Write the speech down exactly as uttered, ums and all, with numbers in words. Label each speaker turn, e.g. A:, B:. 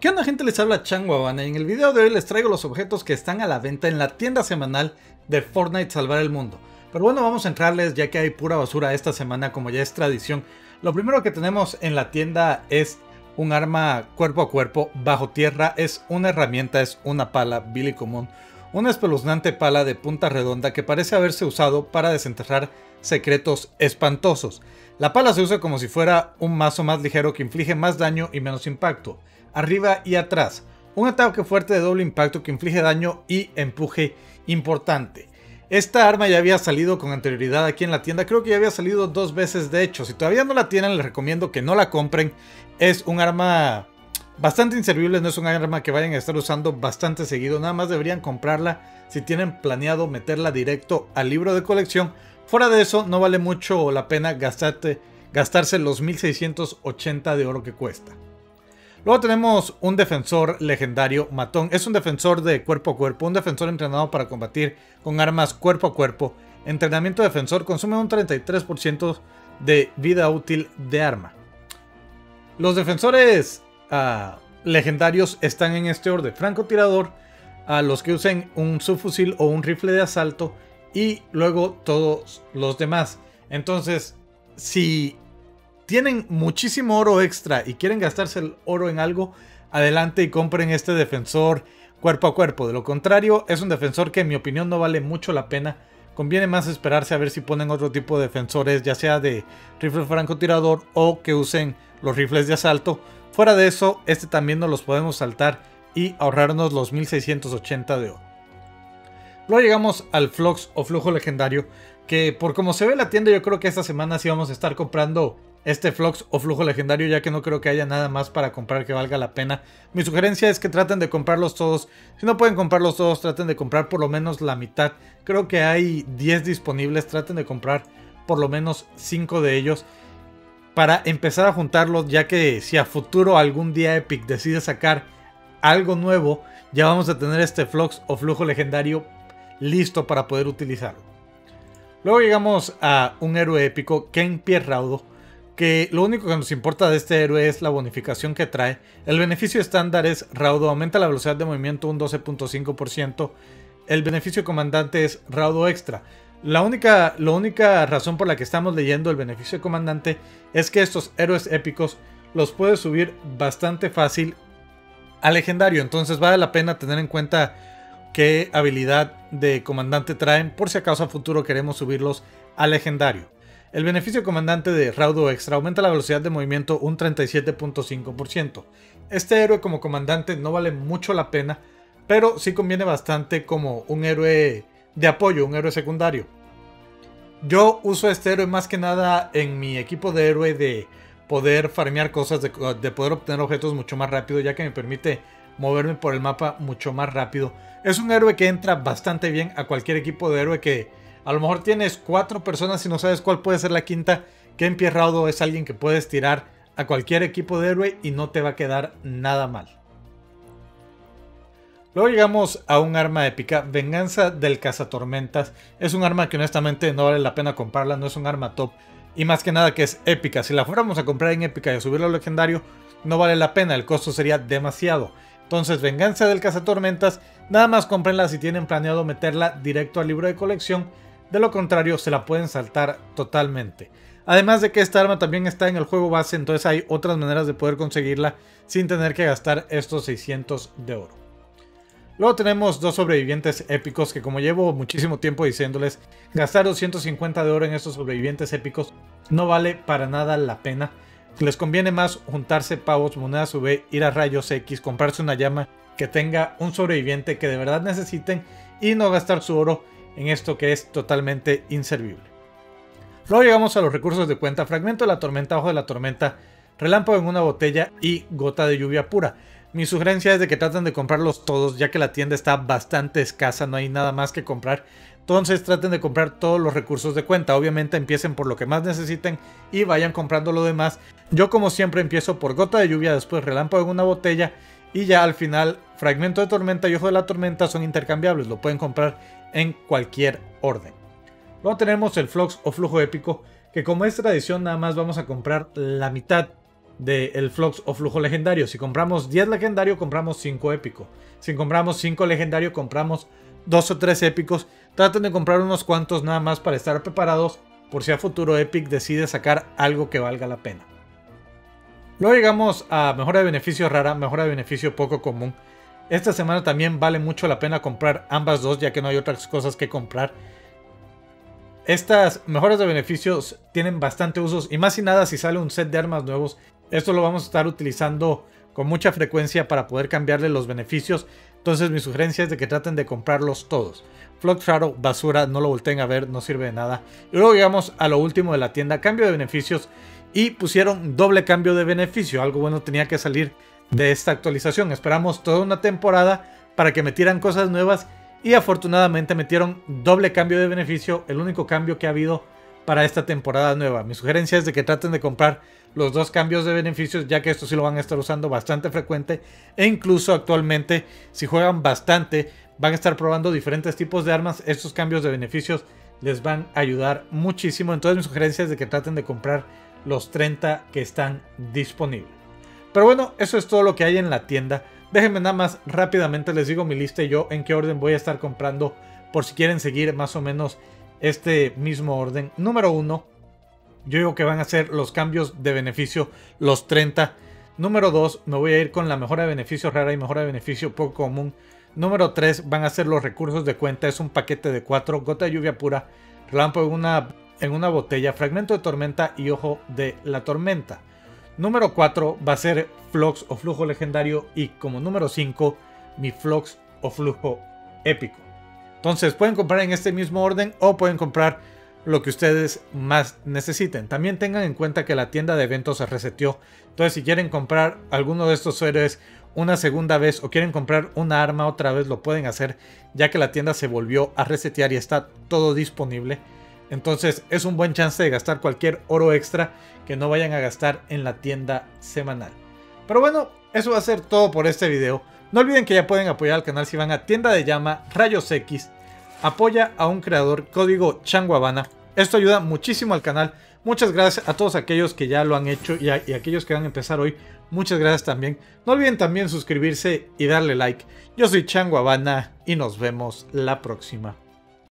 A: ¿Qué onda, gente? Les habla Changuabana y en el video de hoy les traigo los objetos que están a la venta en la tienda semanal de Fortnite Salvar el Mundo. Pero bueno, vamos a entrarles ya que hay pura basura esta semana como ya es tradición. Lo primero que tenemos en la tienda es un arma cuerpo a cuerpo bajo tierra. Es una herramienta, es una pala Billy común. Una espeluznante pala de punta redonda que parece haberse usado para desenterrar secretos espantosos. La pala se usa como si fuera un mazo más ligero que inflige más daño y menos impacto. Arriba y atrás. Un ataque fuerte de doble impacto que inflige daño y empuje importante. Esta arma ya había salido con anterioridad aquí en la tienda. Creo que ya había salido dos veces de hecho. Si todavía no la tienen, les recomiendo que no la compren. Es un arma bastante inservible. No es un arma que vayan a estar usando bastante seguido. Nada más deberían comprarla si tienen planeado meterla directo al libro de colección. Fuera de eso, no vale mucho la pena gastarte, gastarse los mil seiscientos ochenta de oro que cuesta. Luego tenemos un defensor legendario matón. Es un defensor de cuerpo a cuerpo, un defensor entrenado para combatir con armas cuerpo a cuerpo. Entrenamiento defensor, consume un treinta y tres por ciento de vida útil de arma. Los defensores uh, legendarios están en este orden: francotirador, a los que usen un subfusil o un rifle de asalto, y luego todos los demás. Entonces, si tienen muchísimo oro extra y quieren gastarse el oro en algo, adelante y compren este defensor cuerpo a cuerpo. De lo contrario, es un defensor que en mi opinión no vale mucho la pena. Conviene más esperarse a ver si ponen otro tipo de defensores, ya sea de rifle francotirador o que usen los rifles de asalto. Fuera de eso, este también nos los podemos saltar y ahorrarnos los mil seiscientos ochenta de oro. Luego llegamos al Flux o flujo legendario, que por como se ve en la tienda, yo creo que esta semana sí vamos a estar comprando este Flux o flujo legendario, ya que no creo que haya nada más para comprar que valga la pena. Mi sugerencia es que traten de comprarlos todos. Si no pueden comprarlos todos, traten de comprar por lo menos la mitad. Creo que hay diez disponibles, traten de comprar por lo menos cinco de ellos para empezar a juntarlos, ya que si a futuro algún día Epic decide sacar algo nuevo, ya vamos a tener este Flux o flujo legendario listo para poder utilizarlo. Luego llegamos a un héroe épico, Ken Pie Raudo, que lo único que nos importa de este héroe es la bonificación que trae. El beneficio estándar es Raudo, aumenta la velocidad de movimiento un doce punto cinco por ciento. El beneficio comandante es Raudo extra. La única, la única razón por la que estamos leyendo el beneficio comandante es que estos héroes épicos los puedes subir bastante fácil a legendario. Entonces vale la pena tener en cuenta qué habilidad de comandante traen por si acaso a futuro queremos subirlos a legendario. El beneficio comandante de Raudo extra aumenta la velocidad de movimiento un treinta y siete punto cinco por ciento. Este héroe como comandante no vale mucho la pena, pero sí conviene bastante como un héroe de apoyo, un héroe secundario. Yo uso este héroe más que nada en mi equipo de héroe de poder farmear cosas, de, de poder obtener objetos mucho más rápido, ya que me permite moverme por el mapa mucho más rápido. Es un héroe que entra bastante bien a cualquier equipo de héroe que a lo mejor tienes cuatro personas y no sabes cuál puede ser la quinta. Ken Pie Raudo es alguien que puedes tirar a cualquier equipo de héroe y no te va a quedar nada mal. Luego llegamos a un arma épica, Venganza del Cazatormentas. Es un arma que honestamente no vale la pena comprarla, no es un arma top. Y más que nada que es épica. Si la fuéramos a comprar en épica y a subirla al legendario, no vale la pena, el costo sería demasiado. Entonces, Venganza del Cazatormentas, nada más cómprenla si tienen planeado meterla directo al libro de colección. De lo contrario, se la pueden saltar totalmente. Además de que esta arma también está en el juego base, entonces hay otras maneras de poder conseguirla sin tener que gastar estos seiscientos de oro. Luego tenemos dos sobrevivientes épicos que, como llevo muchísimo tiempo diciéndoles, gastar doscientos cincuenta de oro en estos sobrevivientes épicos no vale para nada la pena. Les conviene más juntarse pavos, monedas U V, ir a rayos X, comprarse una llama que tenga un sobreviviente que de verdad necesiten y no gastar su oro en esto que es totalmente inservible. Luego llegamos a los recursos de cuenta: fragmento de la tormenta, ojo de la tormenta, relámpago en una botella y gota de lluvia pura. Mi sugerencia es de que traten de comprarlos todos, ya que la tienda está bastante escasa, no hay nada más que comprar. Entonces traten de comprar todos los recursos de cuenta. Obviamente empiecen por lo que más necesiten y vayan comprando lo demás. Yo como siempre empiezo por gota de lluvia, después relámpago en una botella y ya al final fragmento de tormenta y ojo de la tormenta son intercambiables, lo pueden comprar en cualquier orden. Luego tenemos el Flux o flujo épico, que como es tradición nada más vamos a comprar la mitad del Flux o flujo legendario. Si compramos diez legendario, compramos cinco épico. Si compramos cinco legendario, compramos dos o tres épicos. Traten de comprar unos cuantos nada más para estar preparados por si a futuro Epic decide sacar algo que valga la pena. Luego llegamos a mejora de beneficio rara, mejora de beneficio poco común. Esta semana también vale mucho la pena comprar ambas dos, ya que no hay otras cosas que comprar. Estas mejoras de beneficios tienen bastante usos, y más y nada si sale un set de armas nuevos. Esto lo vamos a estar utilizando con mucha frecuencia para poder cambiarle los beneficios. Entonces mi sugerencia es de que traten de comprarlos todos. Flux raro, basura, no lo volteen a ver, no sirve de nada. Y luego llegamos a lo último de la tienda, cambio de beneficios. Y pusieron doble cambio de beneficio. Algo bueno tenía que salir de esta actualización. Esperamos toda una temporada para que metieran cosas nuevas. Y afortunadamente metieron doble cambio de beneficio. El único cambio que ha habido para esta temporada nueva. Mi sugerencia es de que traten de comprar los dos cambios de beneficios, ya que esto sí lo van a estar usando bastante frecuente. E incluso actualmente, si juegan bastante, van a estar probando diferentes tipos de armas. Estos cambios de beneficios les van a ayudar muchísimo. Entonces mi sugerencia es de que traten de comprar los treinta que están disponibles. Pero bueno, eso es todo lo que hay en la tienda. Déjenme nada más rápidamente les digo mi lista y yo en qué orden voy a estar comprando, por si quieren seguir más o menos este mismo orden. Número uno, yo digo que van a ser los cambios de beneficio, los treinta. Número dos, me voy a ir con la mejora de beneficio rara y mejora de beneficio poco común. Número tres, van a ser los recursos de cuenta. Es un paquete de cuatro, gota de lluvia pura, relámpago en una, en una botella, fragmento de tormenta y ojo de la tormenta. Número cuatro va a ser Flux o flujo legendario, y como número cinco, mi Flux o flujo épico. Entonces pueden comprar en este mismo orden o pueden comprar lo que ustedes más necesiten. También tengan en cuenta que la tienda de eventos se reseteó. Entonces si quieren comprar alguno de estos héroes una segunda vez o quieren comprar una arma otra vez, lo pueden hacer, ya que la tienda se volvió a resetear y está todo disponible. Entonces es un buen chance de gastar cualquier oro extra que no vayan a gastar en la tienda semanal. Pero bueno, eso va a ser todo por este video. No olviden que ya pueden apoyar al canal si van a Tienda de Llama, Rayos X, apoya a un creador, código Changuabana. Esto ayuda muchísimo al canal. Muchas gracias a todos aquellos que ya lo han hecho y a, y a aquellos que van a empezar hoy. Muchas gracias también. No olviden también suscribirse y darle like. Yo soy Changuabana y nos vemos la próxima.